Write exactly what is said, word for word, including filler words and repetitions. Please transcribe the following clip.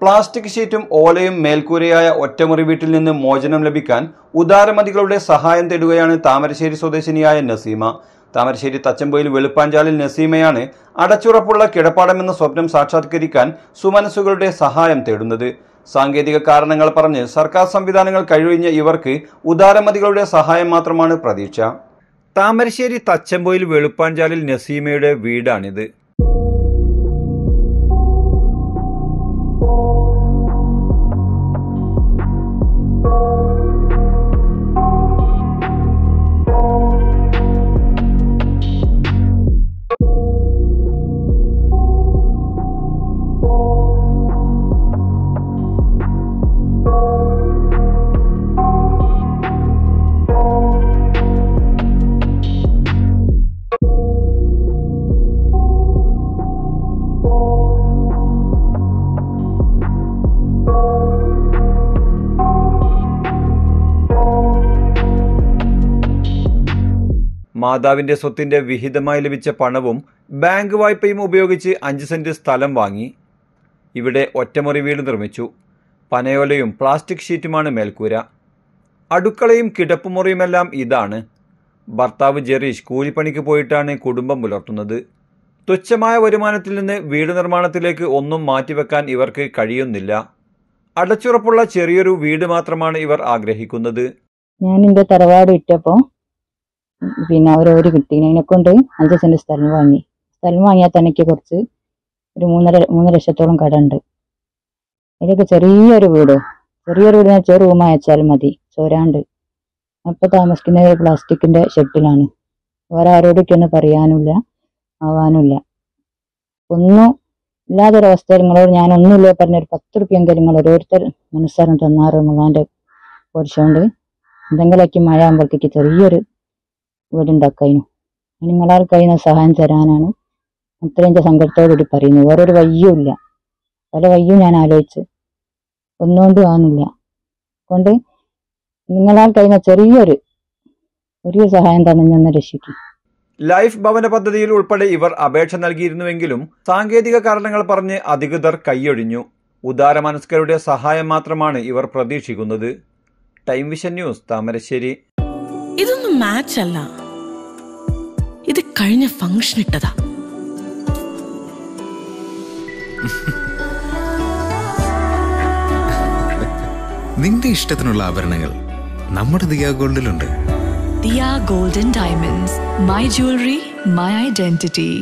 Plastic ഷീറ്റും ഓലയും മേൽക്കൂരയായ ഒറ്റമുറി വീട്ടിൽ നിന്ന് മോചനം ലഭിക്കാൻ ഉദാരമതികളുടെ സഹായം തേടുകയാണ് താമരശ്ശേരി സ്വദേശിനിയായ നസീമ. താമരശ്ശേരി തച്ചമ്പൊയിൽ വെളുപ്പാഞ്ചാലിൽ നസീമയാണ് അടച്ചുറപ്പുള്ള കിടപ്പാടമെന്ന സ്വപ്നം സാക്ഷാത്കരിക്കാൻ സുമനസ്സുകളുടെ സഹായം തേടുന്നത്. സാങ്കേതിക കാരണങ്ങൾ പറഞ്ഞ് സർക്കാർ സംവിധാനങ്ങൾ കഴിവൊഴിഞ്ഞ ഇവർക്ക് ഉദാരമതികളുടെ സഹായം മാത്രമാണ് പ്രതീക്ഷ. താമരശ്ശേരി തച്ചമ്പൊയിൽ വെളുപ്പാഞ്ചാലിൽ നസീമയുടെ വീടാണിത്. മാതാവിന്റെ സ്വത്തിന്റെ വിഹിതമായി ലഭിച്ച പണവും ബാങ്ക് വായ്പയും ഉപയോഗിച്ച് അഞ്ച് സെന്റ് സ്ഥലം വാങ്ങി ഇവിടെ ഒറ്റമുറി വീട് നിർമ്മിച്ചു. പനയോലയും പ്ലാസ്റ്റിക് ഷീറ്റുമാണ് മേൽക്കൂര. അടുക്കളയും കിടപ്പുമുറിയുമെല്ലാം ഇതാണ്. ഭർത്താവ് ജെറീഷ് കൂലിപ്പണിക്ക് പോയിട്ടാണ് കുടുംബം പുലർത്തുന്നത്. തുച്ഛമായ വരുമാനത്തിൽ നിന്ന് വീട് നിർമ്മാണത്തിലേക്ക് ഒന്നും മാറ്റിവെക്കാൻ ഇവർക്ക് കഴിയുന്നില്ല. അടച്ചുറപ്പുള്ള ചെറിയൊരു വീട് മാത്രമാണ് ഇവർ ആഗ്രഹിക്കുന്നത്. ഞാൻ എന്റെ തറവാട് വിറ്റപ്പോ പിന്നെ അവർ ഒരു കിട്ടി. അതിനെ കൊണ്ട് അഞ്ച് സെന്റ് സ്ഥലം വാങ്ങി. സ്ഥലം വാങ്ങിയാൽ തനിക്ക് കുറച്ച് ഒരു മൂന്നര മൂന്ന് ലക്ഷത്തോളം കട ഉണ്ട്. അതിലൊക്കെ ചെറിയൊരു വീട് ചെറിയൊരു വീട് വെച്ചാൽ റൂം അയച്ചാലും മതി, ചോരാണ്ട്. അപ്പൊ താമസിക്കുന്നത് പ്ലാസ്റ്റിക്കിന്റെ ഷെഡിലാണ്. വേറെ ആരോടൊക്കെയൊന്നും പറയാനുമില്ല ആവാനുമില്ല. ഒന്നും ഇല്ലാത്തൊരവസ്ഥയിൽ നിങ്ങളോട് ഞാൻ ഒന്നുമില്ല പറഞ്ഞൊരു പത്ത് റുപ്യെങ്കിലും നിങ്ങൾ ഓരോരുത്തർ മനസ്സാരം തന്നാറ് എന്നുള്ളതിന്റെ കുറച്ചുകൊണ്ട് എന്തെങ്കിലുമൊക്കെ മഴ ആകുമ്പോഴത്തേക്ക് ചെറിയൊരു വീടുണ്ടാക്കാനും നിങ്ങളാൽ കഴിയുന്ന സഹായം തരാനാണ് അത്രയും സങ്കടത്തോടുകൂടി പറയുന്നത്. വേറൊരു വയ്യും ഇല്ല. പല വയ്യും ഞാൻ ആലോചിച്ച് ഒന്നുകൊണ്ടും ആകുന്നില്ല. കൊണ്ട് നിങ്ങളാൽ കഴിയുന്ന ചെറിയൊരു ചെറിയ സഹായം തന്നെ രക്ഷിക്കും. ലൈഫ് ഭവന പദ്ധതിയിൽ ഉൾപ്പെടെ ഇവർ അപേക്ഷ നൽകിയിരുന്നുവെങ്കിലും സാങ്കേതിക കാരണങ്ങൾ പറഞ്ഞ് അധികൃതർ കൈയൊഴിഞ്ഞു. ഉദാരമനസ്കരുടെ സഹായം മാത്രമാണ് ഇവർ പ്രതീക്ഷിക്കുന്നത്. Time vision news, Thamarassery. ഇതൊന്നും മാച്ച് അല്ല, ഇത് കഴിഞ്ഞ ഫംഗ്ഷൻ ഇട്ടതാ. നിന്റെ ഇഷ്ടത്തിനുള്ള ആഭരണങ്ങൾ നമ്മുടെ ദിയ ഗോൾഡിലുണ്ട്. Diya golden diamonds, my jewellery, my identity.